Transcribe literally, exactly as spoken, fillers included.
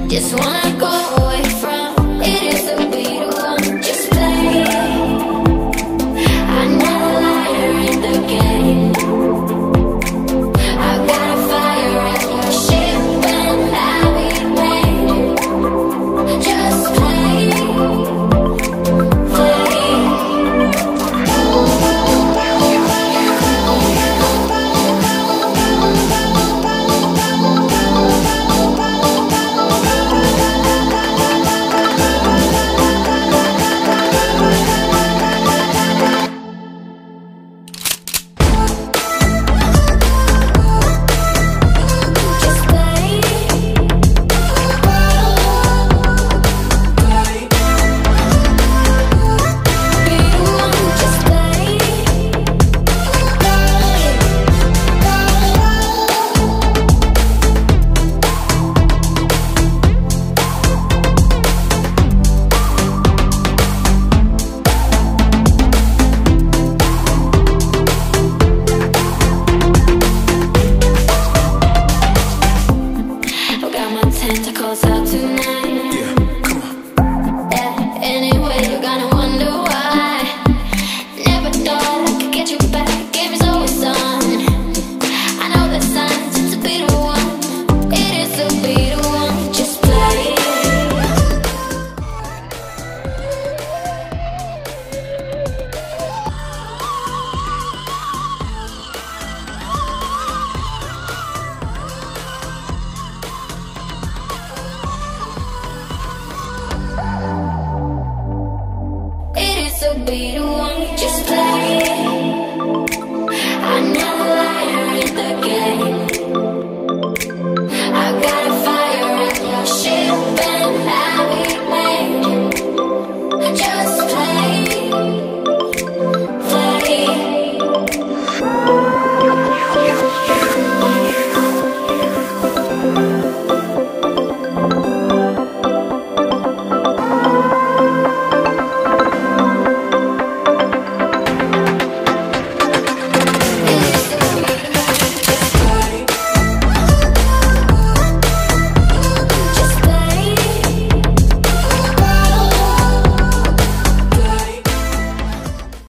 Just wanna go away from it. Is the beat one? Just play. I'm not a liar in the game. I got a fire at your ship and I'll be made. Just play, play. Tentacles out tonight. Yeah.